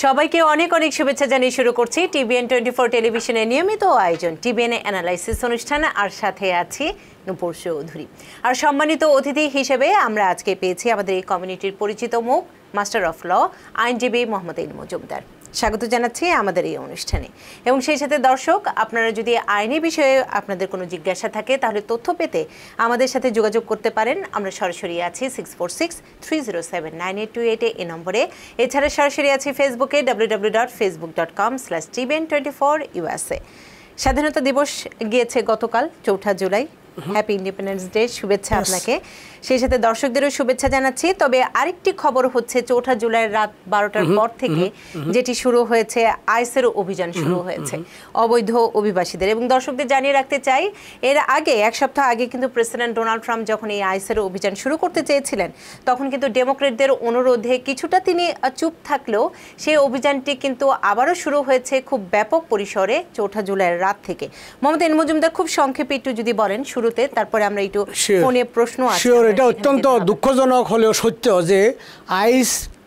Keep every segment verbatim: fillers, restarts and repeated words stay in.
সবাইকে অনেক অনেক শুভেচ্ছা জানিয়ে শুরু করছি টিভিএন টোয়েন্টি ফোর টেলিভিশনের নিয়মিত আয়োজন টিভিএন অ্যানালাইসিস অনুষ্ঠান, আর সাথে আছি নূপুর চৌধুরী। আর সম্মানিত অতিথি হিসেবে আমরা আজকে পেয়েছি আমাদের এই কমিউনিটির পরিচিত মুখ মাস্টার অফ ল আইনজীবী মোহাম্মদ ইন মজুমদার। স্বাগত জানাচ্ছি আমাদের এই অনুষ্ঠানে। এবং সেই সাথে দর্শক, আপনারা যদি আইনি বিষয়ে আপনাদের কোনো জিজ্ঞাসা থাকে তাহলে তথ্য পেতে আমাদের সাথে যোগাযোগ করতে পারেন। আমরা সরাসরি আছি six four six three zero seven nine eight two এইটে এই নম্বরে। এছাড়া সরাসরি আছি ফেসবুকে W W dot Facebook dot com slash TVN twenty four USA. স্বাধীনতা দিবস গিয়েছে গতকাল চৌঠা জুলাই। হ্যাপি ইন্ডিপেন্ডেন্স ডে, শুভেচ্ছা আপনাকে। সেই সাথে দর্শকদেরও শুভেচ্ছা জানাচ্ছি। তবে আরেকটি খবর হচ্ছে চৌঠা জুলাইয়ের রাত বারোটার পর থেকে যেটি শুরু হয়েছে, আইসের অভিযান শুরু হয়েছে অবৈধ অভিবাসীদের। এবং দর্শকদের জানিয়ে রাখতে চাই, এর আগে এক সপ্তাহ আগে কিন্তু প্রেসিডেন্ট ডোনাল্ড ট্রাম্প যখন এই আইসের অভিযান শুরু করতে চেয়েছিলেন, তখন কিন্তু ডেমোক্রেটদের অনুরোধে কিছুটা তিনি চুপ থাকলেও সেই অভিযানটি কিন্তু আবারও শুরু হয়েছে খুব ব্যাপক পরিসরে চৌঠা জুলাইয়ের রাত থেকে। মোহাম্মদ ইন মজুমদার, খুব সংক্ষেপে একটু যদি বলেন শুরুতে, তারপরে আমরা একটু ফোনে প্রশ্ন আছে। এটা অত্যন্ত দুঃখজনক হলেও সত্য যে আইস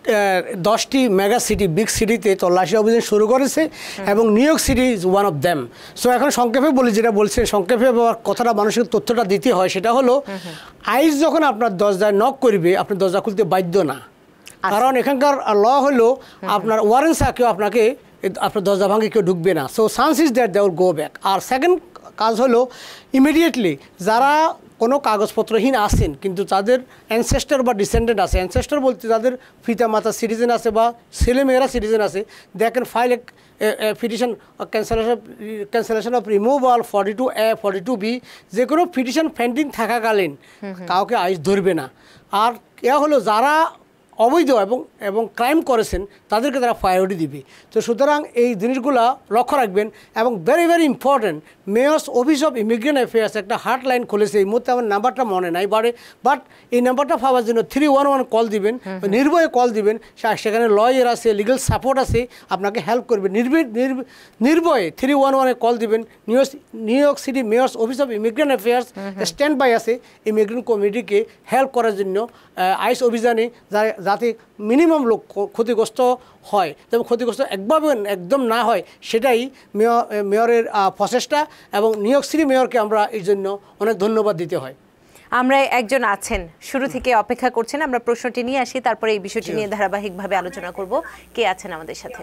দশটি মেগা সিটি, বিগ সিটিতে তল্লাশি অভিযান শুরু করেছে এবং New York city is one of them. So এখন সংক্ষেপে বলি, যেটা বলছে সংক্ষেপে কথাটা মানুষের তথ্যটা দিতে হয়, সেটা হলো আইস যখন আপনার দরজায় নক করবে আপনি দরজা খুলতে বাধ্য না, কারণ এখানকার ল হলো আপনার ওয়ারেন্ট কেউ আপনাকে আপনার দরজা ভাঙে কেউ ঢুকবে না। So chance is that they will go back. আর সেকেন্ড কাজ হলো ইমিডিয়েটলি যারা কোনো কাগজপত্রহীন আছেন কিন্তু তাদের অ্যানসেস্টার বা ডিসেন্ডেন্ট আছে, অ্যানসেস্টার বলতে তাদের পিতা মাতা সিটিজেন আছে বা ছেলেমেয়েরা সিটিজেন আছে, they can file a petition cancellation cancellation of removal forty two A forty two B. যে কোনো পিটিশন পেন্ডিং থাকাকালীন কাউকে আইস ধরবে না। আর এ হলো যারা অবৈধ এবং এবং ক্রাইম করেছেন তাদেরকে তারা প্রায়োরিটি দিবে। তো সুতরাং এই জিনিসগুলো লক্ষ্য রাখবেন। এবং very very important, mayor's office of immigrant affairs একটা হার্টলাইন খুলেছে। এই মুহূর্তে আমার নাম্বারটা মনে নাই বাড়ে, বাট এই নাম্বারটা পাওয়ার জন্য থ্রি ওয়ান ওয়ান কল দিবেন, নির্ভয়ে কল দিবেন। সেখানে লয়ার আছে, লিগাল সাপোর্ট আছে, আপনাকে হেল্প করবে। নির্ভীক নির্ভয়ে থ্রি ওয়ান ওয়ানে কল দিবেন। New new York city mayor's office of immigrant affairs stand by আছে ইমিগ্রেন্ট কমিউনিটিকে হেল্প করার জন্য আইস অভিযানে, যাতে মিনিমাম লোক ক্ষতিগ্রস্ত হয় এবং ক্ষতিগ্রস্ত একভাবে একদম না হয়, সেটাই মেয়র মেয়রের প্রচেষ্টা। এবং নিউ ইয়র্ক সিটি মেয়রকে আমরা এই জন্য অনেক ধন্যবাদ দিতে হয়। আমরা একজন আছেন শুরু থেকে অপেক্ষা করছেন, আমরা প্রশ্নটি নিয়ে আসি, তারপরে এই বিষয়টি নিয়ে ধারাবাহিকভাবে আলোচনা করব। কে আছেন আমাদের সাথে?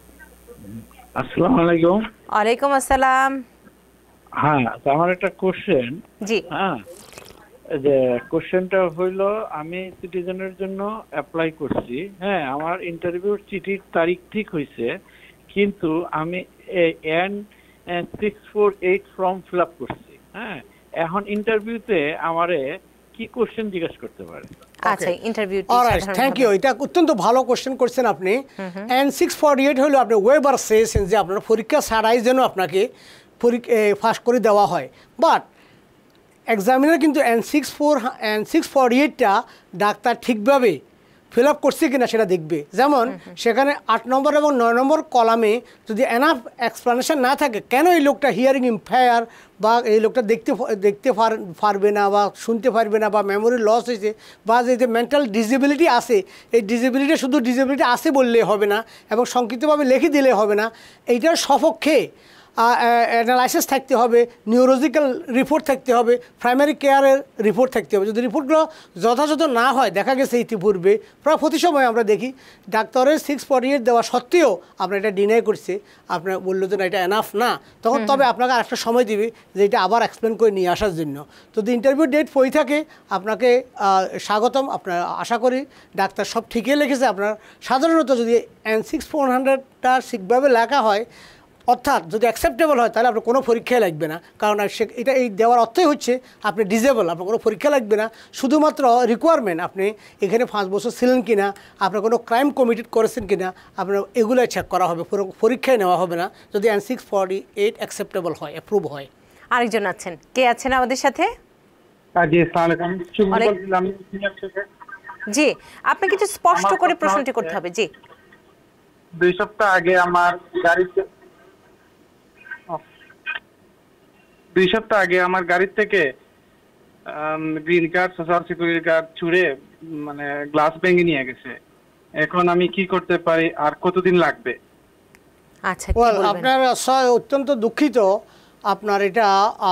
আসসালামু আলাইকুম। ওয়ালাইকুম আসসালাম। হ্যাঁ, আমার একটা কোশ্চেন। জি। হ্যাঁ, যে কোশ্চেনটা হইলো, আমি সিটিজেনের জন্য অ্যাপ্লাই করছি। হ্যাঁ, আমার ইন্টারভিউর চিঠির তারিখ ঠিক হয়েছে, কিন্তু আমি N six four eight form fill up করছি। হ্যাঁ, এখন ইন্টারভিউতে আমারে কি কোশ্চেন জিজ্ঞেস করতে পারে? আচ্ছা, ইন্টারভিউটি অলরাইট, থ্যাংক ইউ। এটা অত্যন্ত ভালো কোশ্চেন করছেন আপনি। এন সিক্স ফোরটি এইট হলো আপনি ওয়েবার চেয়েছেন যে আপনার পরীক্ষা ছাড়াই যেন আপনাকে পাস করে দেওয়া হয়। বাট এক্সামিনার কিন্তু N six four N six forty এইটটা ডাক্তার ঠিকভাবে ফিল আপ করছে কিনা সেটা দেখবে। যেমন সেখানে আট নম্বর এবং নয় নম্বর কলামে যদি এনাফ এক্সপ্লানেশন না থাকে, কেন এই লোকটা হিয়ারিং ইম্পেয়ার বা এই লোকটা দেখতে দেখতে পারবে না বা শুনতে পারবে না বা মেমোরি লস হয়েছে বা যে মেন্টাল ডিসেবিলিটি আছে, এই ডিসেবিলিটি শুধু ডিসেবিলিটি আছে বললে হবে না এবং সংক্ষিপ্তভাবে লিখে দিলে হবে না, এইটার সপক্ষে অ্যানালাইসিস থাকতে হবে, নিউরোলজিক্যাল রিপোর্ট থাকতে হবে, প্রাইমারি কেয়ারের রিপোর্ট থাকতে হবে। যদি রিপোর্টগুলো যথাযথ না হয়, দেখা গেছে ইতিপূর্বে প্রায় প্রতি সময় আমরা দেখি ডাক্তারের সিক্স ফোরটি এইট দেওয়া সত্ত্বেও আপনার এটা ডিনাই করছে, আপনার বললো যে না এটা এনাফ না, তখন তবে আপনাকে আরেকটা সময় দিবে যে এটা আবার এক্সপ্লেন করে নিয়ে আসার জন্য। যদি ইন্টারভিউ ডেট পড়ে থাকে আপনাকে স্বাগতম, আপনার আশা করি ডাক্তার সব ঠিকই লিখেছে আপনার। সাধারণত যদি এন সিক্স ফোর হান্ড্রেডটা ঠিকভাবে লেখা হয়, অর্থাৎ যদি অ্যাকসেপ্টেবল হয়, তাহলে আপনার কোনো পরীক্ষায় লাগবে না। কারণ সে এটা এই দেওয়ার অর্থই হচ্ছে আপনি ডিজেবল, আপনার কোনো পরীক্ষা লাগবে না। শুধুমাত্র রিকোয়ারমেন্ট আপনি এখানে পাঁচ বছর ছিলেন কিনা, আপনার কোনো ক্রাইম কমিটেড করেছেন কিনা, আপনার এগুলোই চেক করা হবে, পরীক্ষায় নেওয়া হবে না যদি N six forty eight acceptable হয়, অ্যাপ্রুভ হয়। আরেকজন আছেন, কে আছেন আমাদের সাথে? জি, আপনি কিছু স্পষ্ট করে প্রশ্নটি করতে হবে। জি। দুই সপ্তাহ আগে আমার গাড়িতে দুই সপ্তাহ আগে আমার গাড়ির থেকে green card, social security card ছুঁড়ে মানে গ্লাস ভেঙে নিয়ে গেছে। এখন আমি কি করতে পারি, আর কতদিন লাগবে? আচ্ছা কি ওয়েল বলবেন? আপনার স- অত্যন্ত দুঃখিত, আপনার এটা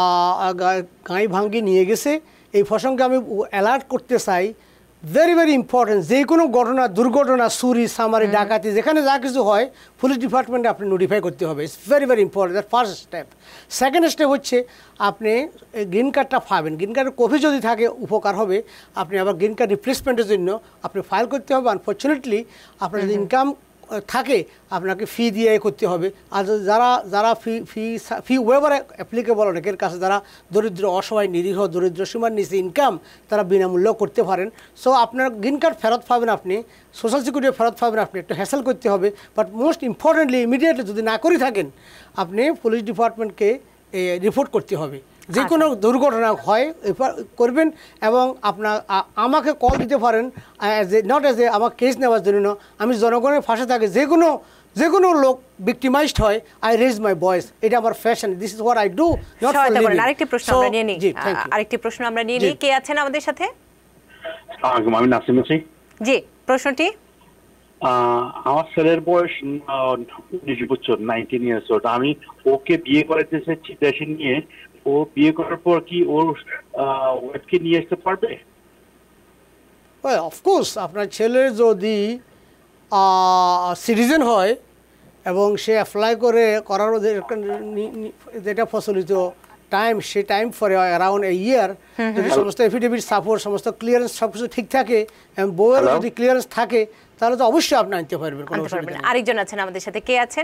গাঁই ভাঙ্গি নিয়ে গেছে। এই প্রসঙ্গে আমি অ্যালার্ট করতে চাই, ভেরি ভেরি ইম্পর্টেন্ট, যে কোনো ঘটনা, দুর্ঘটনা, চুরি, সামারি, ডাকাতি, যেখানে যা কিছু হয় পুলিশ ডিপার্টমেন্টে আপনি নোটিফাই করতে হবে। It's very very important, that first step. Second step হচ্ছে আপনি গ্রিন কার্ডটা পাবেন, গ্রিন কার্ডের কপি যদি থাকে উপকার হবে। আপনি আবার গ্রিন কার্ড রিপ্লেসমেন্টের জন্য আপনি ফাইল করতে হবে। আনফর্চুনেটলি আপনার যদি ইনকাম থাকে আপনাকে ফি দিয়ে করতে হবে। আর যারা যারা ফি ফি ফি ওয়েভার অ্যাপ্লিকেবল অনেকের কাছে, যারা দরিদ্র, অসহায়, নিরীহ, দরিদ্র সীমার নিচে ইনকাম, তারা বিনামূল্য করতে পারেন। সো আপনার গ্রিন কার্ড ফেরত পাবেন, আপনি সোশ্যাল সিকিউরিটি ফেরত পাবেন, আপনি একটু হ্যাসেল করতে হবে। বাট মোস্ট ইম্পর্টেন্টলি ইমিডিয়েটলি যদি না করে থাকেন আপনি পুলিশ ডিপার্টমেন্টকে রিপোর্ট করতে হবে। যে কোনো দুর্ঘটনা হয় এবার করবেন, এবং আপনার আ- আমাকে কল দিতে পারেন, as a not as a আমার কেস নেওয়ার জন্য না। আমি জনগণের পাশে থাকি, যে কোনো যে কোনো লোক ভিক্টিমাইজড হয়, আই রেজ মাই ভয়েস, এটা আমার fashion, this is what I do, not for সহায়তা করেন। লিভিং। আরেকটি প্রশ্ন আমরা নিয়ে নিই। জি, থ্যাংক ইউ। আরেকটি প্রশ্ন আমরা নিয়ে জি। নিই। কে আছেন আমাদের সাথে? আসসালামু আলাইকুম, আমি নাসিম আছি। জি, প্রশ্নটি। আহ, আমার ছেলের বয়স উনিশ বছর, নাইনটিন ইয়ার্স ওল্ড। আমি ওকে বিয়ে করাতে চাচ্ছি দেশে নিয়ে। ও বিয়ে করার পর কি ওর ওয়াইফকে নিয়ে আসতে পারবে? অফকোর্স আপনার ছেলে যদি সিটিজেন হয় এবং সে অ্যাপ্লাই করে করার যে একটা নি- নি- যেটা প্রচলিত টাইম, সে time for around a year, যদি সমস্ত এফিডেভিট সাপোর্ট, সমস্ত ক্লিয়ারেন্স সব কিছু ঠিক থাকে এবং বউয়ের Hello? যদি ক্লিয়ারেন্স থাকে, তাহলে তো অবশ্যই আপনি আনতে পারবেন, কোনো আনতে অসুবিধা পারবেন। নেই। আরেকজন আছেন আমাদের সাথে। কে আছেন?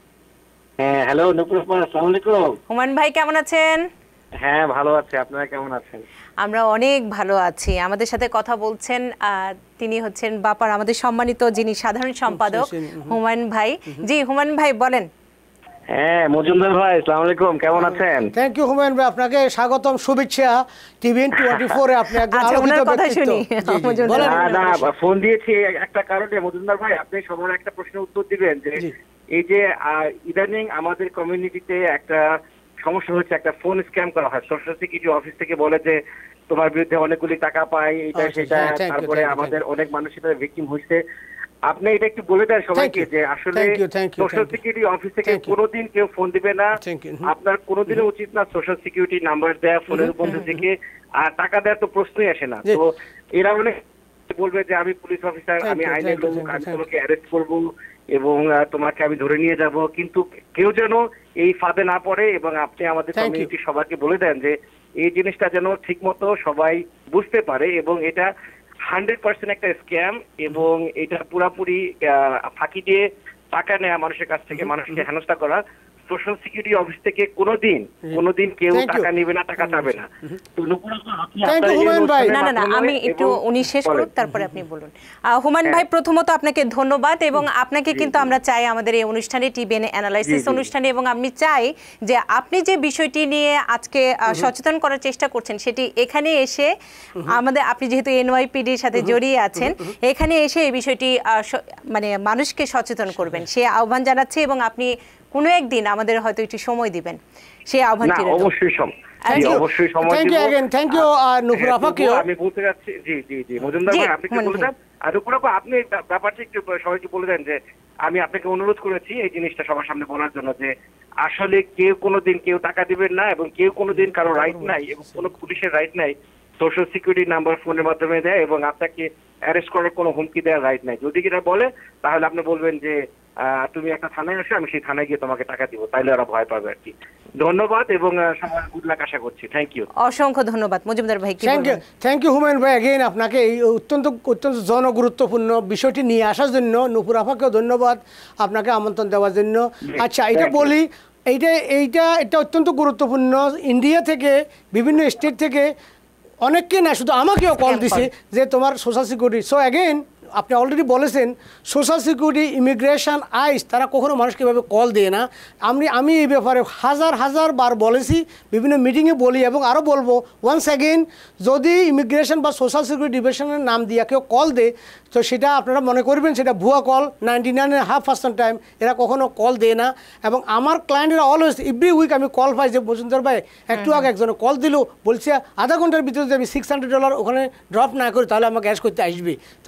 হ্যাঁ, হ্যালো নকুল, আসসালামু আলাইকুম। হুমায়ুন ভাই কেমন আছেন? হ্যাঁ, ভালো আছি, আপনারা কেমন আছেন? আমরা অনেক ভালো আছি। আমাদের সাথে কথা বলছেন আহ, তিনি হচ্ছেন বাপার আমাদের সম্মানিত যিনি সাধারণ সম্পাদক হুমায়ুন ভাই। জি হুমায়ুন ভাই বলেন। হ্যাঁ, মজুমদার ভাই, আসসালামু আলাইকুম, কেমন আছেন? থ্যাংক ইউ হুমায়ুন ভাই, আপনাকে স্বাগতম, শুভেচ্ছা টিভিএন টোয়েন্টি ফোরে। আপনি একজন আচ্ছা, আলোকিত ওনার কথা ব্যক্তিত্ব। শুনি। জি, জি, মজুমদার বলেন। ভাই। না না, ফোন দিয়েছি একটা কারণে মজুমদার ভাই, আপনি সবার একটা প্রশ্নের উত্তর দিবেন যে জি। এই যে আহ, ইদানিং আমাদের কমিউনিটিতে একটা সমস্যা হচ্ছে, একটা ফোন স্ক্যাম করা হয়। সোশ্যাল সিকিউরিটি অফিস থেকে বলে যে তোমার বিরুদ্ধে অনেকগুলি টাকা পাই, এটা আচ্ছা, সেটা, হ্যাঁ, thank you, তারপরে thank you, আমাদের অনেক মানুষ সেটা ভিকটিম হয়েছে। আপনি এটা একটু বলে দেন সবাইকে you, যে আসলে thank you, thank you, social thank you. Security office থেকে Thank you. কোনোদিন কেউ ফোন দিবে না। Thank you. আপনার কোনোদিনও উচিত না সোশ্যাল সিকিউরিটি নাম্বার দেয়া ফোনের মধ্যে থেকে, আর টাকা দেওয়ার তো প্রশ্নই আসে না। জি। তো এরা অনেক বলবে যে আমি পুলিশ অফিসার, Thank আমি you, আইনের thank you, লোক, thank you, আমি thank you. তোমাকে অ্যারেস্ট করব এবং আহ, তোমাকে আমি ধরে নিয়ে যাব, কিন্তু কেউ যেন এই ফাঁদে না পড়ে। এবং আপনি আমাদের Thank you. কমিউনিটি সবাইকে বলে দেন যে এই জিনিসটা যেন ঠিক মতো সবাই বুঝতে পারে, এবং এটা হান্ড্রেড পার্সেন্ট একটা স্ক্যাম, এবং এটা পুরাপুরি আহ, ফাঁকি দিয়ে টাকা নেওয়া মানুষের কাছ থেকে, মানুষকে হেনস্থা করা। সোশ্যাল সিকিউরিটি অফিস থেকে কোনোদিন কোনোদিন কেউ Thank you. টাকা নেবে না, টাকা চাবে না। তো নুপুর আপা, আপনি Thank you, আপনার এই হুমায়ুন ভাই। অনুষ্ঠানের না না না মাধ্যমে আমি একটু এবং- উনি শেষ করুক, বলেন। তারপরে আপনি বলুন। আহ, হুমায়ুন ভাই প্রথমত আপনাকে ধন্যবাদ, এবং আপনাকে কিন্তু আমরা চাই আমাদের এই অনুষ্ঠানে টিবিএন অ্যানালাইসিস অনুষ্ঠানে, এবং আমি চাই যে আপনি যে বিষয়টি নিয়ে আজকে আহ, সচেতন করার চেষ্টা করছেন সেটি এখানে এসে আমাদের, আপনি যেহেতু এনওয়াইপিডির সাথে জড়িয়ে আছেন, এখানে এসে এই বিষয়টি আহ, স- মানে মানুষকে সচেতন করবেন সে আহ্বান জানাচ্ছি, এবং আপনি কোনো একদিন আমাদের হয়তো একটু সময় দিবেন সেই না, আহ্বানটি রইল। অবশ্যই সম Thank জি, you. অবশ্যই সময় Thank দিব। you again. Thank you, R- uh, নুপুর হ্যাঁ, আপাকেও। তবুও আমি বলতে যাচ্ছি, জি জি জি মজুমদার জি, ভাই, আপনি একটু হুমায়ুন বলে ভাই। দেন। আর নুপুর আপা, আপনি এই ব্যাপ- ব্যাপারটা একটু সবাইকে বলে দেন যে আমি আপনাকে অনুরোধ করেছি এই জিনিসটা সবার সামনে বলার জন্য, যে আসলে কেউ কোনোদিন কেউ টাকা দিবেন না, এবং কেউ কোনোদিন কারো রাইট নাই, এবং কোনো পুলিশের রাইট নাই সোশ্যাল সিকিউরিটি নাম্বার ফোনের মাধ্যমে দেয়, এবং আপনাকে অ্যারেস্ট করার কোনো হুমকি দেওয়ার রাইট নাই। যদি কিনা বলে তাহলে আপনি বলবেন যে আহ, তুমি একটা থানায় আসো, আমি সেই থানায় গিয়ে তোমাকে টাকা দিব, তাইলে ওরা ভয় পাবে আর কি। ধন্যবাদ, এবং আহ, সবার গুড লাক আশা করছি। Thank you. অসংখ্য ধন্যবাদ। মজুমদার ভাই কি থ্যাংক ইউ, বলবেন? থ্যাংক ইউ হুমায়ুন ভাই এগেইন, আপনাকে এই অত্যন্ত অত্যন্ত জনগুরুত্বপূর্ণ বিষয়টি নিয়ে আসার জন্য নুপুর আপাকেও ধন্যবাদ, আপনাকে আমন্ত্রণ দেওয়ার জন্য। আচ্ছা, এটা thank you. বলি, এইটা এইটা এটা অত্যন্ত গুরুত্বপূর্ণ। ইন্ডিয়া থেকে, বিভিন্ন স্টেট থেকে অনেককে না, শুধু আমাকেও কল Scam দিছে যে তোমার সোশ্যাল সিকিউরিটি। সো অ্যাগেইন আপনি অলরেডি বলেছেন সোশ্যাল সিকিউরিটি, ইমিগ্রেশন, আইস, তারা কখনো মানুষকে এভাবে কল দেয় না। আমি আমি এই ব্যাপারে হাজার হাজার বার বলেছি, বিভিন্ন মিটিংয়ে বলি, এবং আরও বলবো ওয়ান্স অ্যাগেইন, যদি ইমিগ্রেশন বা সোশ্যাল সিকিউরিটি ডিভিশনের নাম দিয়ে কেউ কল দেয়, তো সেটা আপনারা মনে করবেন সেটা ভুয়া call. Ninety nine half percent time এরা কখনো কল দেয় না। এবং আমার ক্লায়েন্টেরা অলওয়েজ এভরি উইক আমি কল পাই যে মজুমদার ভাই একটু আগে একজনে কল দিল, বলছে আধা ঘন্টার ভিতরে যদি আমি সিক্স হান্ড্রেড ডলার ওখানে ড্রপ না করি তাহলে আমাকে ক্যাশ করতে আসবে। তো আমি বলবো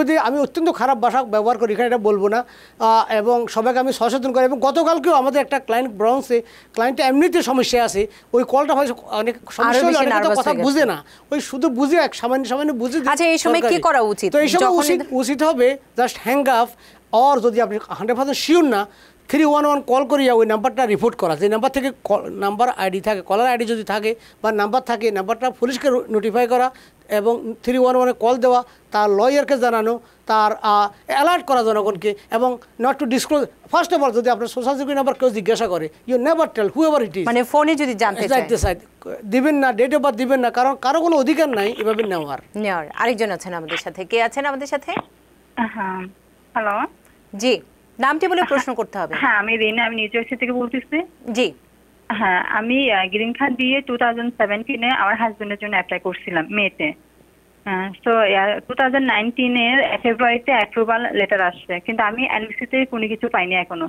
যে আমি অত্যন্ত খারাপ ভাষা ব্যবহার করি, এখানে এটা বলবো না, এবং সবাইকে আমি সচেতন করি। এবং গতকালকেও আমাদের একটা ক্লায়েন্ট ব্রাউন্সে ক্লায়েন্টটা এমনিতে সমস্যা আছে, ওই কলটা হয়তো অনেক সমস্যা হলে অনেক কথা বুঝে না, ওই শুধু বুঝে এক সামান্য সামান্য বুঝে। আচ্ছা, এই সময় কি করা উচিত? তো এই সময় উচিত উচিত হবে জাস্ট হ্যাং আপ, অর যদি আপনি হান্ড্রেড পার্সেন্ট শিওর না, থ্রি ওয়ান ওয়ান কল করিয়া ওই নাম্বারটা রিপোর্ট করা। যে নাম্বার থেকে নাম্বার আইডি থাকে, কলার আইডি যদি থাকে বা নাম্বার থাকে, নাম্বারটা পুলিশকে নোটিফাই করা এবং থ্রি ওয়ান ওয়ানে কল দেওয়া, তার লয়ারকে জানানো, তার অ্যালার্ট করা জনগণকে, এবং not to disclose. First of all যদি আপনার সোশ্যাল সিকিউরিটি নাম্বার কেউ জিজ্ঞাসা করে, you never tell whoever it is, মানে ফোনে যদি জানতে চায় দিবেন না, ডেট অফ বার্থ দিবেন না, কারণ কারো কোনো অধিকার নাই এভাবে নেওয়ার। নেওয়ার আরেকজন আছেন আমাদের সাথে, কে আছেন আমাদের সাথে? হ্যাঁ, হ্যালো, জি, নামটি বলে প্রশ্ন করতে হবে। হ্যাঁ, আমি রিনা, আমি নিউ জার্সি থেকে বলতেছি। জি, হ্যাঁ, আমি গ্রিন কার্ড দিয়ে টু থাউজেন্ড সেভেন্টিনে আমার হাজবেন্ডের জন্য অ্যাপ্লাই করছিলাম মেতে। হ্যাঁ, তো টু থাউজেন্ড নাইনটিনের ফেব্রুয়ারিতে অ্যাপ্রুভাল লেটার আসছে, কিন্তু আমি এনবিসিতে কোনো কিছু পাইনি এখনো।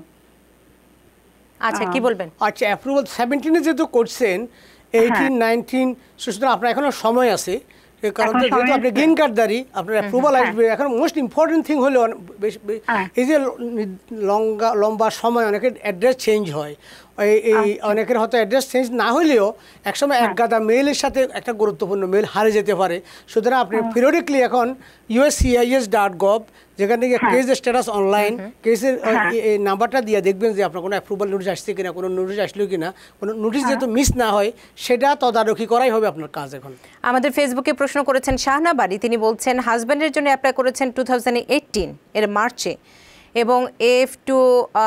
আচ্ছা, কি বলবেন? আচ্ছা, অ্যাপ্রুভাল সেভেন্টিনে যেহেতু করছেন, এইটিন নাইনটিন, সুতরাং আপনার এখনো সময় আছে, কারণ যেহেতু আপনি গ্রিন কার্ডদারি, আপনার অ্যাপ্রুভাল আসবে। এখন মোস্ট ইম্পর্টেন্ট থিং হলো এই যে লম্বা লম্বা সময় অনেকের অ্যাড্রেস চেঞ্জ হয়, এই অনেকের হয়তো অ্যাড্রেস চেঞ্জ না হলেও একসময় এক গাদা মেইলের সাথে একটা গুরুত্বপূর্ণ মেইল হারিয়ে যেতে পারে। সুতরাং আপনি পিরিয়ডিকলি এখন ইউএসসিআইএস ডট গভ, যেখান থেকে কেস স্ট্যাটাস অনলাইন, কেসের এই নাম্বারটা দিয়ে দেখবেন যে আপনার কোনো অ্যাপ্রুভাল নোটিশ আসছে কিনা, কোনো নোটিশ আসলো কিনা, কোনো নোটিশ যেহেতু মিস না হয় সেটা তদারকি করাই হবে আপনার কাজ। এখন আমাদের ফেসবুকে প্রশ্ন করেছেন শাহনাবাড়ি, তিনি বলছেন হাজব্যান্ডের জন্য অ্যাপ্লাই করেছেন টু থাউজেন্ড এইটিন এর মার্চে, এবং এফ টু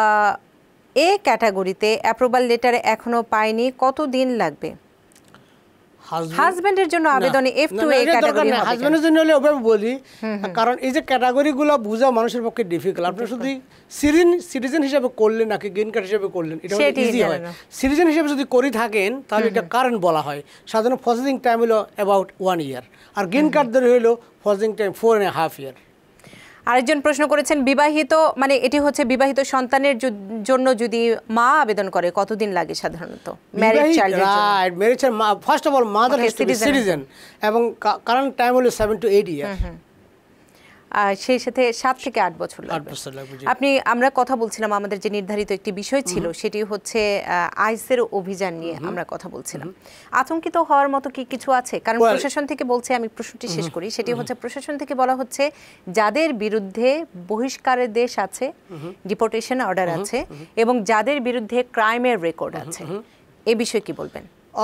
এ ক্যাটাগরিতে অ্যাপ্রুভাল লেটার এখনো পায়নি, কত দিন লাগবে? হাজবেন্ডের জন্য আবেদনে এফ টু এ ক্যাটাগরি হবে। হাজবেন্ডের জন্য হলে ওভাবে বলি, কারণ এই যে ক্যাটাগরিগুলো বোঝা মানুষের পক্ষে ডিফিকাল্ট। আপনি শুধু সিরিন সিটিজেন হিসেবে করলেন নাকি গ্রিন কার্ড হিসেবে করলেন, এটা ইজি হয়। সিটিজেন হিসেবে যদি করে থাকেন তাহলে এটা কারেন্ট বলা হয়। সাধারণত প্রসেসিং টাইম হলো অ্যাবাউট ওয়ান ইয়ার, আর গ্রিন কার্ড ধরে হলো processing time four and half year. আরেকজন প্রশ্ন করেছেন বিবাহিত, মানে এটি হচ্ছে বিবাহিত সন্তানের জন্য যদি মা আবেদন করে কতদিন লাগে সাধারণত? ম্যারিড চাইল্ডের জন্য, right, married child first of all mother has to be citizen, এবং কারেন্ট টাইম হলো সেভেন টু এইট ইয়ার। আর সেই সাথে সাত থেকে আট বছর লাগবে। আপনি আমরা কথা বলছিলাম, আমাদের যে নির্ধারিত একটি বিষয় ছিল সেটি হচ্ছে আইসের অভিযান নিয়ে আমরা কথা বলছিলাম। আতঙ্কিত হওয়ার মতো কি কিছু আছে? কারণ প্রশাসন থেকে বলছে, আমি প্রশ্নটি শেষ করি, সেটি হচ্ছে প্রশাসন থেকে বলা হচ্ছে যাদের বিরুদ্ধে বহিষ্কারের দেশ আছে, ডিপোর্টেশন অর্ডার আছে, এবং যাদের বিরুদ্ধে ক্রাইমের রেকর্ড আছে, এই বিষয়ে কি বলবেন?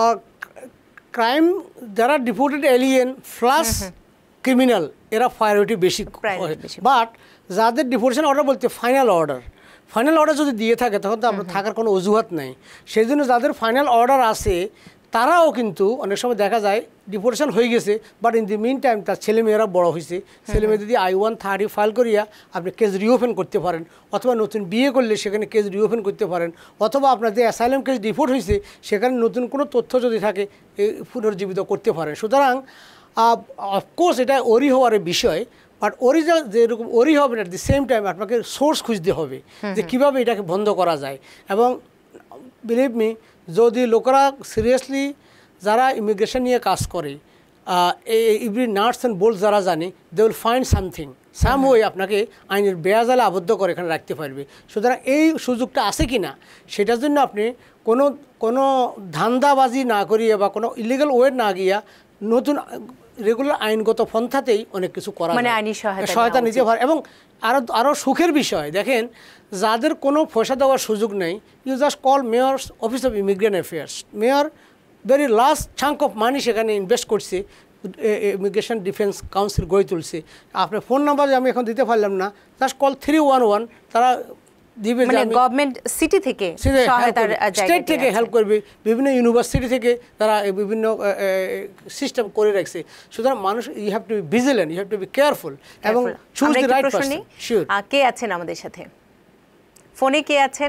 ক্রাইম, যারা ডিপোর্টেড এলিয়েন প্লাস ক্রিমিনাল, এরা প্রায়োরিটি বেশি। বাট যাদের ডিপোর্টেশন অর্ডার বলতে ফাইনাল অর্ডার, ফাইনাল অর্ডার যদি দিয়ে থাকে তখন তো আপনার থাকার কোনো অজুহাত নাই। সেই জন্য যাদের ফাইনাল অর্ডার আছে তারাও কিন্তু অনেক সময় দেখা যায় ডিপোর্টেশন হয়ে গেছে, but in the mean time তার ছেলেমেয়েরা বড় হয়েছে, ছেলেমেয়ে যদি আই ওয়ান থার্টি ফাইল করিয়া আপনি কেস রিওপেন করতে পারেন, অথবা নতুন বিয়ে করলে সেখানে কেস রিওপেন করতে পারেন, অথবা আপনার যে অ্যাসাইলাম কেস ডিপোর্ট হয়েছে সেখানে নতুন কোনো তথ্য যদি থাকে পুনর্জীবিত করতে পারেন। সুতরাং অফকোর্স এটা ওরি হওয়ার বিষয়, বাট অরিজিনাল যেরকম ওরি হবে না, অ্যাট দি সেম টাইম আপনাকে সোর্স খুঁজতে হবে যে কীভাবে এটাকে বন্ধ করা যায়। এবং বিলিভ মি, যদি লোকেরা সিরিয়াসলি যারা ইমিগ্রেশন নিয়ে কাজ করে, ইভরি নার্স অ্যান্ড বোল্ট যারা জানে, they will find something, some way আপনাকে আইনের বেয়াজালে আবদ্ধ করে এখানে রাখতে পারবে। সুতরাং এই সুযোগটা আছে কি না সেটার জন্য আপনি কোনো কোনো ধান্দাবাজি না করিয়া বা কোনো ইলিগাল ওয়ে না গিয়া নতুন রেগুলার আইনগত পন্থাতেই অনেক কিছু করা, মানে আইনি সহায়তা নিতে পারে। এবং আরও আরও সুখের বিষয়, দেখেন যাদের কোনো পয়সা দেওয়ার সুযোগ নেই, you just call mayor's office of immigrant affairs, mayor very last chunk of money সেখানে ইনভেস্ট করছে, ইমিগ্রেশন ডিফেন্স কাউন্সিল গড়ে তুলছে। আপনার ফোন নাম্বার আমি এখন দিতে পারলাম না, just call three one one, তারা দিবে, গভর্নমেন্ট সিটি থেকে স্টেট থেকে হেল্প করবে, বিভিন্ন ইউনিভার্সিটি থেকে তারা বিভিন্ন সিস্টেম করে রাখছে। সুতরাং মানুষ, you have to be vigilant, you have to be careful এবং choose the right person. Sure. কে আছেন আমাদের সাথে ফোনে? কে আছেন?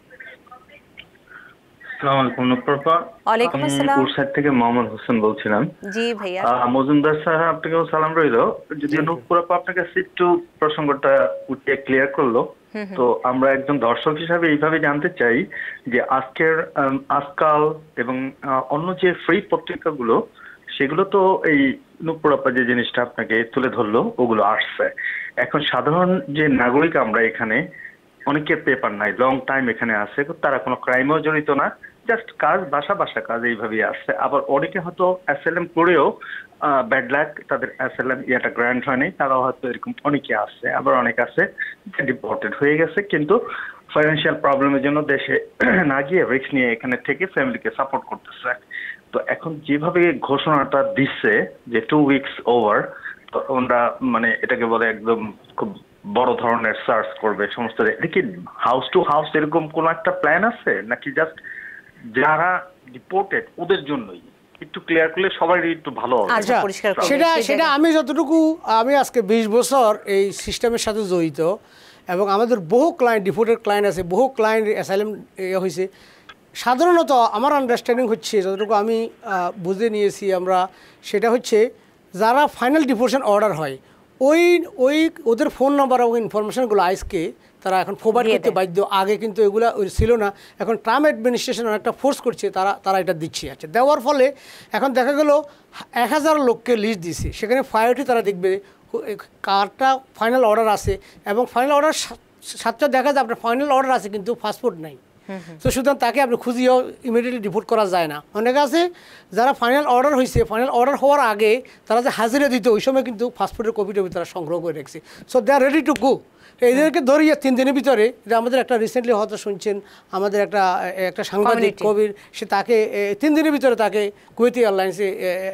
আসসালামু আলাইকুম নুপুরপা। ওয়ালাইকুম আসসালাম। উড়সাইড থেকে মোহাম্মদ হোসেন বলছিলাম। জি ভাইয়া। মজুমদার স্যার, আপনাকেও সালাম রইল। যদি নুপুরপা আপনার কাছে একটু প্রসঙ্গটা উঠিয়ে ক্লিয়ার করলো, তো আমরা একজন দর্শক হিসাবে এইভাবে জানতে চাই যে আজকের আজকাল এবং অন্য যে ফ্রি পত্রিকাগুলো, সেগুলো তো এই নুপুরপা যে জিনিসটা আপনাকে তুলে ধরলো ওগুলো আসছে, এখন সাধারণ যে নাগরিক আমরা এখানে অনেকের পেপার নাই, লং টাইম এখানে আছে, তারা কোনো ক্রাইমেও জড়িত না, জাস্ট কাজ বাসা বাসা কাজ এইভাবেই আসছে। আবার অনেকে হয়তো অ্যাসাইলাম করেও ব্যাড লাক, তাদের অ্যাসাইলাম ইয়েটা গ্র্যান্ট হয়নি, তারাও হয়তো এরকম অনেকে আসছে। আবার অনেক আছে ডিপোর্টেড হয়ে গেছে, কিন্তু ফাইন্যান্সিয়াল প্রবলেমের জন্য দেশে না গিয়ে রিস্ক নিয়ে এখানে থেকে ফ্যামিলিকে সাপোর্ট করতেছে। তো এখন যেভাবে ঘোষণাটা দিচ্ছে যে টু উইকস ওভার, তো ওরা মানে এটাকে বলে একদম খুব বড় ধরনের সার্চ করবে সমস্ত। এটা কি হাউস টু হাউস এরকম কোন একটা প্ল্যান আছে, নাকি জাস্ট যারা ডিপোর্টেড ওদের জন্যই? একটু ক্লিয়ার করলে সবাই একটু ভালো হবে। আচ্ছা, সেটা সেটা আমি যতটুকু, আমি আজকে বিশ বছর এই সিস্টেমের সাথে জড়িত, এবং আমাদের বহু ক্লায়েন্ট ডিপোর্টেড ক্লায়েন্ট আছে, বহু ক্লায়েন্ট অ্যাসাইলাম হয়েছে। সাধারণত আমার আন্ডারস্ট্যান্ডিং হচ্ছে, যতটুকু আমি বুঝে নিয়েছি আমরা, সেটা হচ্ছে যারা ফাইনাল ডিপোর্শন অর্ডার হয় ওই ওই ওদের ফোন নাম্বার এবং ইনফরমেশনগুলো আইসকে তারা এখন প্রোভাইড করতে বাধ্য। আগে কিন্তু এগুলো ছিল না, এখন ট্রাম্প অ্যাডমিনিস্ট্রেশন অনেকটা ফোর্স করছে, তারা তারা এটা দিচ্ছে। আচ্ছা, দেওয়ার ফলে এখন দেখা গেল এক হাজার লোককে লিস্ট দিচ্ছে, সেখানে ফাইভটি তারা দেখবে কারটা ফাইনাল অর্ডার আছে, এবং ফাইনাল অর্ডার সাতটা দেখা যায় আপনার ফাইনাল অর্ডার আছে কিন্তু পাসপোর্ট নাই। তো সুতরাং তাকে আপনি খুঁজিয়েও ইমিডিয়েটলি ডিপোর্ট করা যায় না। অনেকে আছে যারা ফাইনাল অর্ডার হয়েছে, ফাইনাল অর্ডার হওয়ার আগে তারা যে হাজিরা দিত ওই সময় কিন্তু পাসপোর্টের কপি টপি তারা সংগ্রহ করে রেখেছে। So they are ready to go. এদেরকে ধরিয়ে তিন দিনের ভিতরে, যে আমাদের একটা রিসেন্টলি হয়তো শুনছেন, আমাদের একটা একটা সাংবাদিক কবির, সে তাকে তিন দিনের ভিতরে তাকে কুয়েতি এয়ারলাইন্সে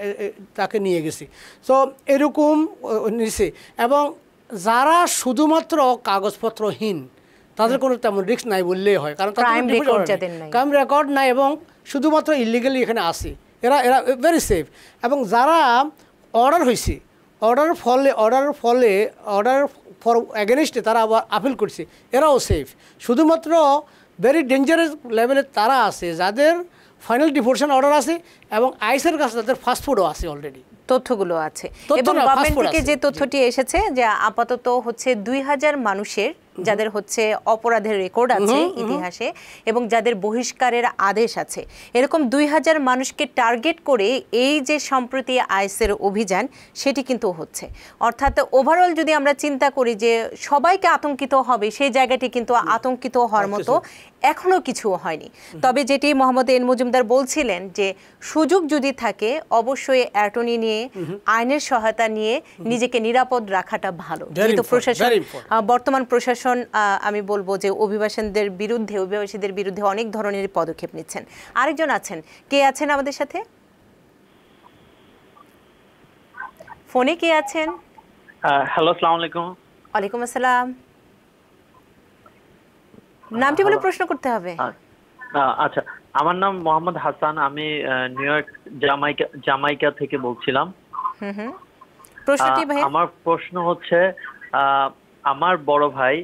তাকে নিয়ে গেছে। সো এরকম নিছে, এবং যারা শুধুমাত্র কাগজপত্রহীন তাদের কোনো তেমন রিস্ক নাই বললেই হয়, কারণ ক্রাইম রেকর্ড নাই এবং শুধুমাত্র ইলিগালি এখানে আসে, এরা এরা ভেরি সেফ। এবং যারা অর্ডার হয়েছে, অর্ডারের ফলে অর্ডারের ফলে অর্ডার ফর অ্যাগেনিস্টে তারা আবার আপিল করছে, এরাও সেফ। শুধুমাত্র ভেরি ডেঞ্জারাস লেভেলে তারা আছে যাদের ফাইনাল ডিপোর্শন অর্ডার আছে এবং আইসের কাছে তাদের ফাস্টফুডও আছে, অলরেডি তথ্যগুলো আছে। এবং গভর্নমেন্ট থেকে যে তথ্যটি এসেছে যে আপাতত হচ্ছে দুই হাজার মানুষের যাদের হচ্ছে অপরাধের রেকর্ড আছে ইতিহাসে এবং যাদের বহিষ্কারের আদেশ আছে, এরকম দুই হাজার মানুষকে টার্গেট করে এই যে সম্প্রতি আইসের অভিযান সেটি কিন্তু হচ্ছে। অর্থাৎ ওভারঅল যদি আমরা চিন্তা করি যে সবাইকে আতঙ্কিত হবে, সেই জায়গাটি কিন্তু আতঙ্কিত হওয়ার মতো এখনো কিছু হয়নি। তবে যেটি মোহাম্মদ এন মজুমদার বলছিলেন যে সুযোগ যদি থাকে অবশ্যই অ্যাটর্নি নিয়ে আইনের সহায়তা নিয়ে নিজেকে নিরাপদ রাখাটা ভালো। যেহেতু প্রশাসন, বর্তমান প্রশাসন আমি বলবো যে অভিবাসীদের বিরুদ্ধে অভিবাসীদের বিরুদ্ধে অনেক ধরনের পদক্ষেপ নিচ্ছেন। আরেকজন আছেন, কে আছেন আমাদের সাথে ফোনে? কে আছেন? হ্যালো, আসসালামু আলাইকুম। ওয়ালাইকুম আসসালাম। নামটি বলে প্রশ্ন করতে হবে। আচ্ছা, আমার নাম মোহাম্মদ হাসান, আমি নিউ ইয়র্ক জামাইকা জামাইকা থেকে বলছিলাম। হুম হুম প্রশ্নটি ভাই, আমার প্রশ্ন হচ্ছে আমার বড় ভাই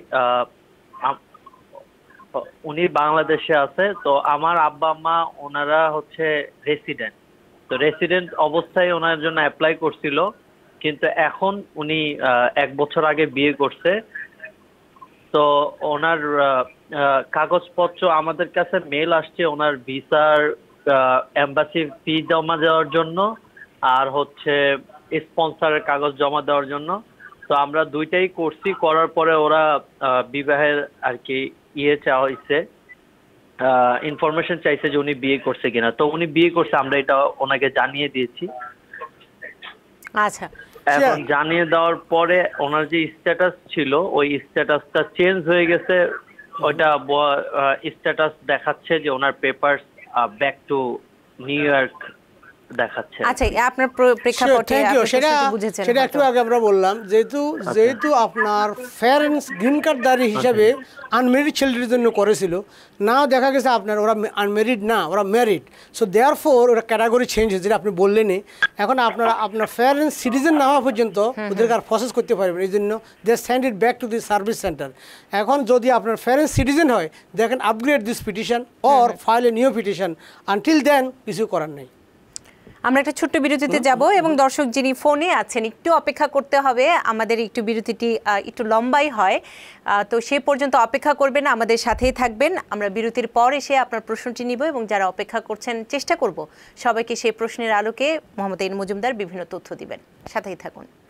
উনি বাংলাদেশে আছে, তো আমার আব্বা আম্মা ওনারা হচ্ছে রেসিডেন্ট, তো রেসিডেন্ট অবস্থায় ওনার জন্য অ্যাপ্লাই করছিল, কিন্তু এখন উনি এক বছর আগে বিয়ে করছে, তো ওনার কাগজপত্র আমাদের কাছে মেল আসছে ওনার ভিসার এম্বাসি ফি জমা দেওয়ার জন্য আর হচ্ছে স্পন্সরের কাগজ জমা দেওয়ার জন্য। তো আমরা দুইটাই করছি, করার পরে ওরা বিবাহের আর কি ইয়ে চাওয়া হয়েছে, ইনফরমেশন চাইছে যে উনি বিয়ে করছে কিনা। তো উনি বিয়ে করছে, আমরা এটা ওনাকে জানিয়ে দিয়েছি। আচ্ছা, এখন জানিয়ে দেওয়ার পরে ওনার যে স্ট্যাটাস ছিল ওই স্ট্যাটাসটা চেঞ্জ হয়ে গেছে, ওইটা স্ট্যাটাস দেখাচ্ছে যে ওনার papers back to New York দেখাচ্ছে। আচ্ছা, আপনার প্রেক্ষাপটে সেটা সেটা একটু আগে আমরা বললাম, যেহেতু যেহেতু আপনার প্যারেন্টস গ্রিন কার্ডধারী হিসাবে আনমেরিড ছেলেদের জন্য করেছিল, না দেখা গেছে আপনার ওরা আনমেরিড না, ওরা ম্যারিড, সো দেয়ার ফোর ওরা ক্যাটাগরি চেঞ্জ হয়েছে, যেটা আপনি বললেনই। এখন আপনারা আপনার প্যারেন্টস সিটিজেন না হওয়া পর্যন্ত ওদেরকে আর প্রসেস করতে পারবেন, এই জন্য they send it back to the service center. এখন যদি আপনার প্যারেন্টস সিটিজেন হয়, they can upgrade this petition or file a new petition, until then কিছু করার নেই। আমরা একটা ছোট্ট বিরতিতে যাব এবং দর্শক যিনি ফোনে আছেন একটু অপেক্ষা করতে হবে, আমাদের একটু বিরতিটি একটু লম্বাই হয়, তো সেই পর্যন্ত অপেক্ষা করবেন, আমাদের সাথেই থাকবেন। আমরা বিরতির পর এসে আপনার প্রশ্নটি নিব এবং যারা অপেক্ষা করছেন চেষ্টা করব সবাইকে সেই প্রশ্নের আলোকে মোহাম্মদ এন মজুমদার বিভিন্ন তথ্য দিবেন। সাথেই থাকুন।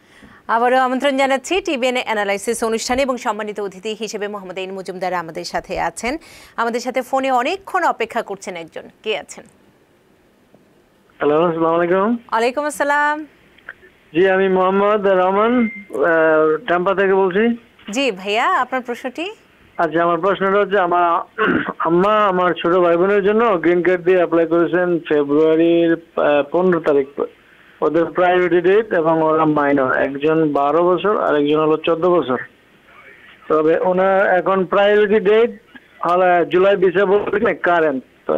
আবারও আমন্ত্রণ জানাচ্ছি টিবিএন অ্যানালাইসিস অনুষ্ঠানে এবং সম্মানিত অতিথি হিসেবে মোহাম্মদ ইন মজুমদার আমাদের সাথে আছেন। আমাদের সাথে ফোনে অনেকক্ষণ অপেক্ষা করছেন একজন, কে আছেন? হ্যালো, আসসালামু আলাইকুম। ওয়ালাইকুম আসসালাম। জি, আমি মোহাম্মদ রহমান টেম্পা থেকে বলছি। জি ভাইয়া, আপনার প্রশ্নটি? আচ্ছা, আমার প্রশ্নটা হচ্ছে, আমার আম্মা আমার ছোট ভাই বোনের জন্য গ্রিন কার্ড দিয়ে অ্যাপ্লাই করেছেন ফেব্রুয়ারির পনেরো তারিখ। ওদের প্রায়োরিটি ডেট এবং ওরা মাইনর, একজন বারো বছর আর একজন হলো চোদ্দ বছর। তবে ওনার এখন প্রায়োরিটি ডেট হলো জুলাই বিশে বলছে কারেন্ট। তো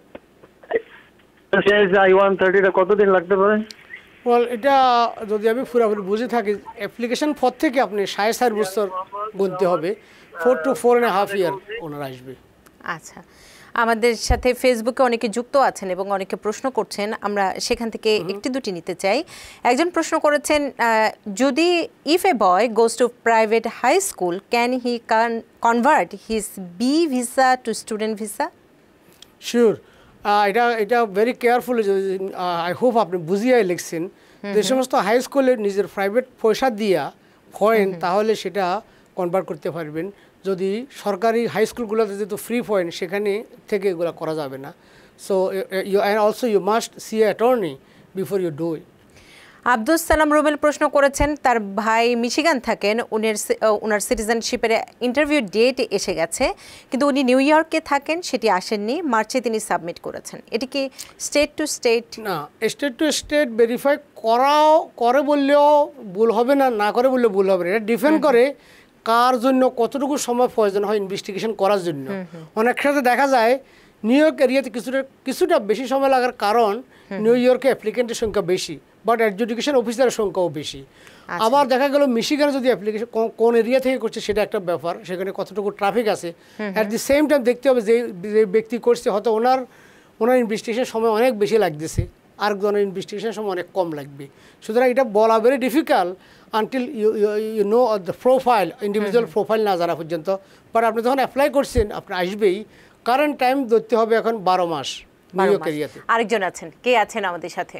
আই ওয়ান থার্টিটা কতদিন লাগতে পারে? ওয়েল, এটা যদি আমি পুরোপুরি বুঝে থাকি, অ্যাপ্লিকেশন পর থেকে আপনি সাড়ে চার বছর গুনতে হবে, four to four and half year ওনার আসবে। আচ্ছা, আমাদের সাথে ফেসবুকে অনেকে যুক্ত আছেন এবং অনেকে প্রশ্ন করছেন, আমরা সেখান থেকে একটি দুটি নিতে চাই। একজন প্রশ্ন করেছেন, যদি if a boy goes to private high school can he can convert his B visa to student visa? Sure, এটা এটা ভেরি কেয়ারফুলি, আই হোপ আপনি বুঝিয়ে লিখছেন। যে সমস্ত হাই স্কুলে নিজের প্রাইভেট পয়সা দিয়া পয়েন্ট, তাহলে সেটা কনভার্ট করতে পারবেন। যদি সরকারি হাই স্কুলগুলোতে যেহেতু ফ্রি পয়েন্ট, সেখানে থেকে এগুলো করা যাবে না। So you and also you must see a attorney before you do it. Abdul Salam Rubel প্রশ্ন করেছেন, তার ভাই মিশিগান থাকেন, উনার ওনার সিটিজেনশিপের ইন্টারভিউ ডেট এসে গেছে, কিন্তু উনি নিউ ইয়র্কে থাকেন, সেটি আসেননি, মার্চে তিনি সাবমিট করেছেন। এটি কি স্টেট টু স্টেট? না, স্টেট টু স্টেট ভেরিফাই করাও করে বললেও ভুল হবে না, না করে বললেও ভুল হবে না। এটা ডিপেন্ড করে কার জন্য কতটুকু সময় প্রয়োজন হয় ইনভেস্টিগেশন করার জন্য। অনেক ক্ষেত্রে দেখা যায় নিউ ইয়র্ক এরিয়াতে কিছুটা কিছুটা বেশি সময় লাগার কারণ নিউ ইয়র্কে অ্যাপ্লিকেন্টের সংখ্যা বেশি, বাট এডুকেশন অফিসারের সংখ্যাও বেশি। আবার দেখা গেল মিশিগানে যদি অ্যাপ্লিকেশন কোন এরিয়া থেকে করছে সেটা একটা ব্যাপার, সেখানে কতটুকু ট্রাফিক আছে। অ্যাট দি সেম টাইম দেখতে হবে যে যে ব্যক্তি করছে হয়তো ওনার ওনার ইনভেস্টিগেশন সময় অনেক বেশি লাগতেছে, আরেকজনের ইনভেস্টিগেশন সময় অনেক কম লাগবে। সুতরাং এটা বলা very difficult until you you know the profile, individual profile না জানা পর্যন্ত। বাট আপনি যখন অ্যাপ্লাই করছেন, আপনি আসবেই। কারেন্ট টাইম ধরতে হবে এখন বারো মাস নিউ ইয়র্ক এরিয়াতে। আরেকজন আছেন, কে আছেন আমাদের সাথে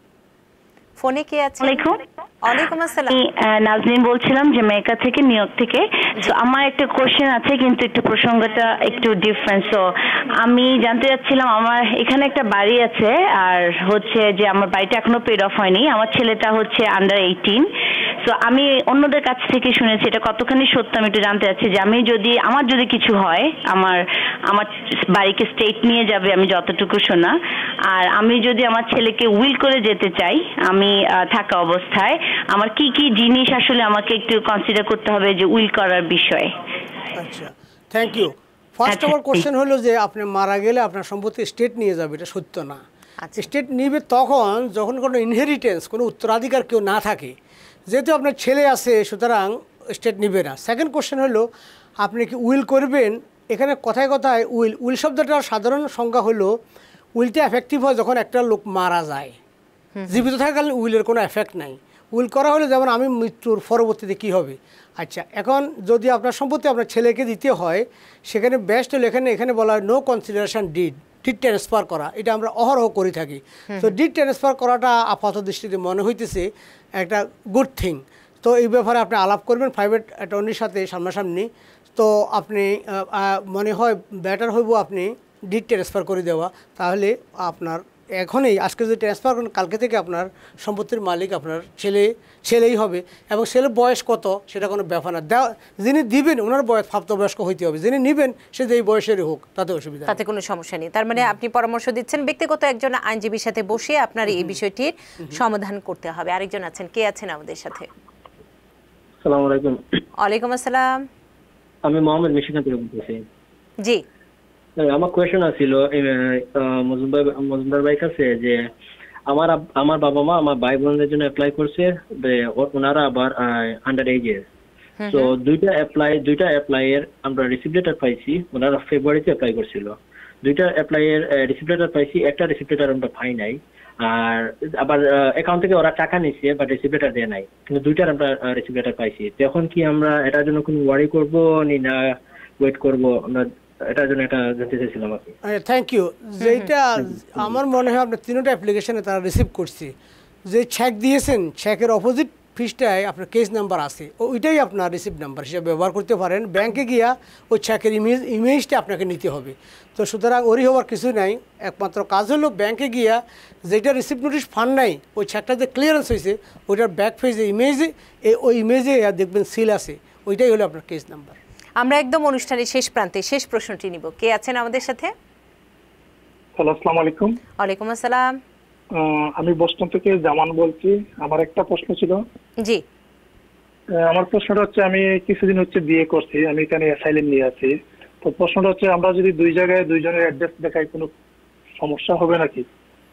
ফোনে? কে আছেন? ওয়ালাইকুম আসসালাম। নাজনীন বলছিলাম জ্যামাইকা থেকে, নিউ ইয়র্ক থেকে। সো আমার একটা কোশ্চেন আছে, কিন্তু একটু প্রসঙ্গটা একটু ডিফারেন্ট। সো আমি জানতে চাচ্ছিলাম, আমার এখানে একটা বাড়ি আছে, আর হচ্ছে যে আমার বাড়িটা এখনো পেড অফ হয়নি, আমার ছেলেটা হচ্ছে আন্ডার এইটিন। সো আমি অন্যদের কাছ থেকে শুনেছি, এটা কতখানি সত্য আমি একটু জানতে চাচ্ছি, যে আমি যদি আমার যদি কিছু হয়, আমার আমার বাড়িকে স্টেট নিয়ে যাবে, আমি যতটুকু শোনা। আর আমি যদি আমার ছেলেকে উইল করে যেতে চাই, আমি থাকা অবস্থায় আমার কি কি জিনিস আসলে আমাকে একটু কনসিডার করতে হবে যে উইল করার বিষয়ে? আচ্ছা, থ্যাংক ইউ। ফার্স্ট আমার কোশ্চেন হলো যে আপনি মারা গেলে আপনার সম্পত্তি স্টেট নিয়ে যাবে, এটা সত্য না। স্টেট নিবে তখন যখন কোনো ইনহেরিটেন্স, কোনো উত্তরাধিকার কেউ না থাকে। যেহেতু আপনার ছেলে আছে, সুতরাং স্টেট নিবে না। সেকেন্ড কোশ্চেন হলো আপনি কি উইল করবেন। এখানে কথায় কথায় উইল উইল শব্দটার সাধারণ সংজ্ঞা হলো উইলটা এফেক্টিভ হয় যখন একটা লোক মারা যায়। জীবিত থাকাকালীন উইলের কোনো এফেক্ট নাই। উইল করা হলে যেমন আমি মৃত্যুর পরবর্তীতে কী হবে। আচ্ছা, এখন যদি আপনার সম্পত্তি আপনার ছেলেকে দিতে হয়, সেখানে বেস্ট হলো এখানে এখানে বলা হয় no consideration deed, deed transfer করা। এটা আমরা অহরহ করে থাকি। তো ডিড ট্রান্সফার করাটা আপাত দৃষ্টিতে মনে হইতেছে একটা গুড থিং। তো এই ব্যাপারে আপনি আলাপ করবেন প্রাইভেট অ্যাটর্নির সাথে সামনাসামনি। তো আপনি মনে হয় বেটার হইব আপনি ডিড ট্রান্সফার করে দেওয়া। তাহলে আপনার এখনই আজকে যদি ট্রান্সফার করেন, কালকে থেকে আপনার সম্পত্তির মালিক আপনার ছেলে ছেলেই হবে। এবং ছেলের বয়স কত সেটা কোনো ব্যাপার না। দেওয়া যিনি দিবেন ওনার বয়স প্রাপ্তবয়স্ক হইতে হবে, যিনি নেবেন সে যেই বয়সেরই হোক, তাতে অসুবিধা, তাতে কোনো সমস্যা নেই। তার মানে আপনি পরামর্শ দিচ্ছেন ব্যক্তিগত একজন আইনজীবীর সাথে বসে আপনার এই বিষয়টির সমাধান করতে হবে। আরেকজন আছেন, কে আছেন আমাদের সাথে? আসসালামু আলাইকুম। ওয়ালাইকুম আসসালাম। আমি মোহাম্মদ মিশিগান থেকে বলতেছি। জি, আমার কোয়েশ্চেন আছিল মজুমদার মজুমদার ভাই কাছে, যে আমার আমার বাবা মা আমার ভাই বোনদের জন্য অ্যাপ্লাই করছে, ওনারা আবার আন্ডার এজের। তো দুইটা অ্যাপ্লাই দুইটা অ্যাপ্লাই এর আমরা রিসিপ্ট লেটার পাইছি, ওনারা ফেব্রুয়ারিতে অ্যাপ্লাই করছিল। দুইটা অ্যাপ্লাই এর রিসিপ্ট লেটার পাইছি, একটা রিসিপ্ট লেটার আমরা পাই নাই, আর আবার অ্যাকাউন্ট থেকে ওরা টাকা নিচ্ছে বাট রিসিপ্ট লেটার দেয় নাই, কিন্তু দুইটার আমরা রিসিপ্ট লেটার পাইছি। তখন কি আমরা এটার জন্য কোনো ওয়ারি করবো না ওয়েট করবো? আমরা এটার জন্য এটা জানতে চাইছিলাম আর কি। Thank you. যেটা আমার মনে হয় আপনার তিনটা অ্যাপ্লিকেশনে তারা রিসিভ করছে, যে চেক দিয়েছেন চেকের অপোজিট পৃষ্ঠায় আপনার কেস নাম্বার আছে, ওইটাই আপনার রিসিপ্ট নাম্বার হিসেবে ব্যবহার করতে পারেন। ব্যাংকে গিয়া ওই চেকের ইমেজ ইমেজটা আপনাকে নিতে হবে। তো সুতরাং ওরই হওয়ার কিছু নাই, একমাত্র কাজ হলো ব্যাংকে গিয়া যেটা রিসিপ্ট নোটিশ ফান নাই, ওই চেকটা যে ক্লিয়ারেন্স হয়েছে ওইটার ব্যাক পেজে ইমেজে ওই ইমেজে দেখবেন সিল আছে, ওইটাই হলো আপনার কেস নাম্বার। আমরা একদম অনুষ্ঠানের শেষ প্রান্তে শেষ প্রশ্নটি নিব। কে আছেন আমাদের সাথে? হ্যালো, আসসালামু আলাইকুম। ওয়ালাইকুম আসসালাম। আমি বোস্টন থেকে জামান বলছি। আমার একটা প্রশ্ন ছিল। জি। আমার প্রশ্নটা হচ্ছে, আমি কিছুদিন হচ্ছে বিয়ে করছি, আমি এখানে অ্যাসাইলেম নিয়ে আছি। তো প্রশ্নটা হচ্ছে, আমরা যদি দুই জায়গায় দুইজনের অ্যাড্রেস দেখাই কোনো সমস্যা হবে নাকি?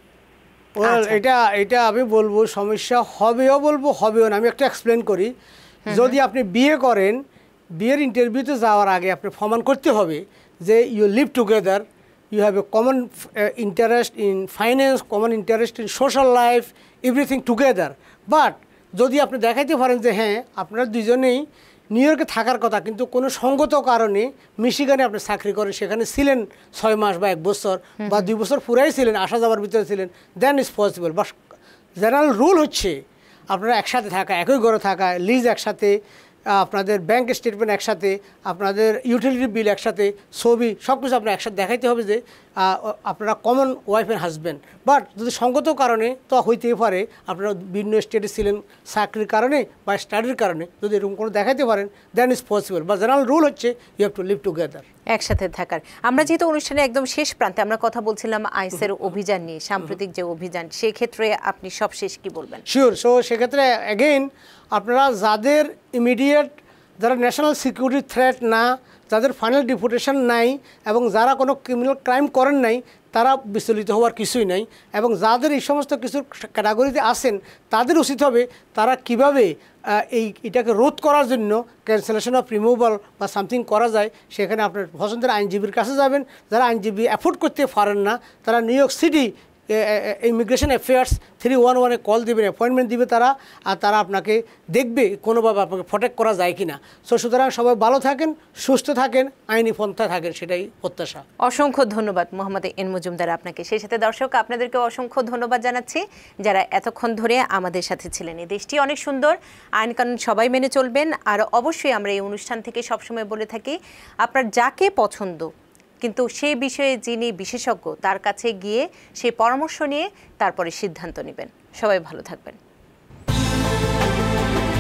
এটা এটা আমি বলবো সমস্যা হবেও বলবো হবেও না। আমি একটা এক্সপ্লেন করি। যদি আপনি বিয়ে করেন, বিয়ের ইন্টারভিউতে যাওয়ার আগে আপনি প্রমাণ করতে হবে যে you live together, you have a common uh, interest in finance, common interest in social life, everything together. But যদি আপনি দেখাইতে পারেন যে হ্যাঁ আপনারা দুজনেই নিউ ইয়র্কে থাকার কথা, কিন্তু কোনো সঙ্গত কারণে মিশিগানে আপনি চাকরি করেন, সেখানে ছিলেন ছয় মাস বা এক বছর বা দুই বছর পুরাই ছিলেন, আসা যাওয়ার ভিতরে ছিলেন, then is possible. But general rule হচ্ছে আপনারা একসাথে থাকা, একই ঘরে থাকা, লিজ একসাথে, আপনাদের ব্যাংক স্টেটমেন্ট একসাথে, আপনাদের ইউটিলিটি বিল একসাথে, ছবি সব কিছু আপনার একসাথে দেখাইতে হবে যে আপনারা common wife and husband. But যদি সঙ্গত কারণে তো হইতেই পারে আপনারা ভিন্ন স্টেটে ছিলেন চাকরির কারণে বা স্টাডির কারণে, যদি এরকম কোনো দেখাইতে পারেন দেন ইজ পসিবল। বা জেনারেল রুল হচ্ছে you have to live together, একসাথে থাকার। আমরা যেহেতু অনুষ্ঠানে একদম শেষ প্রান্তে, আমরা কথা বলছিলাম আইসের অভিযান নিয়ে, সাম্প্রতিক যে অভিযান, সেক্ষেত্রে আপনি সব শেষ কি বলবেন? শিওর। সো সেক্ষেত্রে অ্যাগেইন আপনারা যাদের ইমিডিয়েট, যারা ন্যাশনাল সিকিউরিটি থ্রেট না, যাদের ফাইনাল ডিপুটেশন নাই এবং যারা কোনো ক্রিমিনাল ক্রাইম করেন নাই, তারা বিচলিত হওয়ার কিছুই নাই। এবং যাদের এই সমস্ত কিছুর ক্যাটাগরিতে আসেন, তাদের উচিত হবে তারা কিভাবে এই এটাকে রোধ করার জন্য ক্যান্সেলেশন অফ রিমুভাল বা সামথিং করা যায়, সেখানে আপনার পছন্দের আইনজীবীর কাছে যাবেন। যারা আইনজীবী অ্যাফোর্ড করতে পারেন না, তারা New York city immigration affairs three one ওয়ানে কল দেবেন, অ্যাপয়েন্টমেন্ট দিবে তারা, আর তারা আপনাকে দেখবে কোনোভাবে আপনাকে প্রটেক্ট করা যায় কি না। সো সুতরাং সবাই ভালো থাকেন, সুস্থ থাকেন, আইনি পন্থায় থাকেন, সেটাই প্রত্যাশা। অসংখ্য ধন্যবাদ মোহাম্মদ এন মজুমদার আপনাকে। সেই সাথে দর্শক আপনাদেরকে অসংখ্য ধন্যবাদ জানাচ্ছি যারা এতক্ষণ ধরে আমাদের সাথে ছিলেন। এই দেশটি অনেক সুন্দর, আইন কানুন সবাই মেনে চলবেন। আর অবশ্যই আমরা এই অনুষ্ঠান থেকে সবসময় বলে থাকি, আপনার যাকে পছন্দ কিন্তু সেই বিষয়ে যিনি বিশেষজ্ঞ, তার কাছে গিয়ে সেই পরামর্শ নিয়ে তারপরে সিদ্ধান্ত নেবেন। সবাই ভালো থাকবেন।